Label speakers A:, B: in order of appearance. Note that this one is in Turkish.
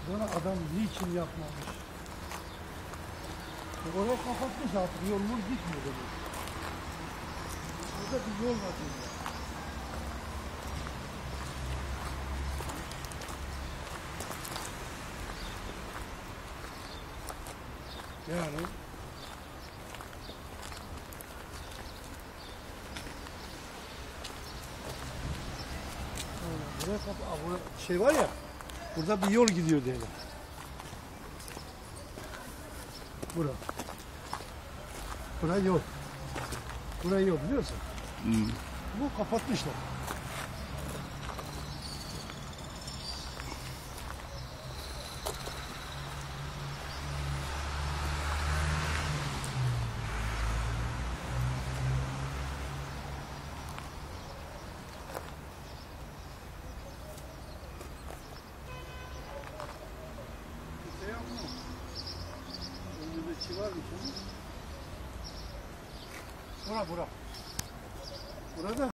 A: Bunu adam niçin yapmamış? Oraya kapatmış artık, yolumuz gitmiyor demek. Burada bir yol var diyor. Yani buraya burada şey var ya, burada bir yol gidiyor diyelim. Bura. Bura yol. Bura yol biliyorsun. Bu kapatmışlar. Kimse yok mu? Önümüzde çivi var mı şimdi? Bura. Burada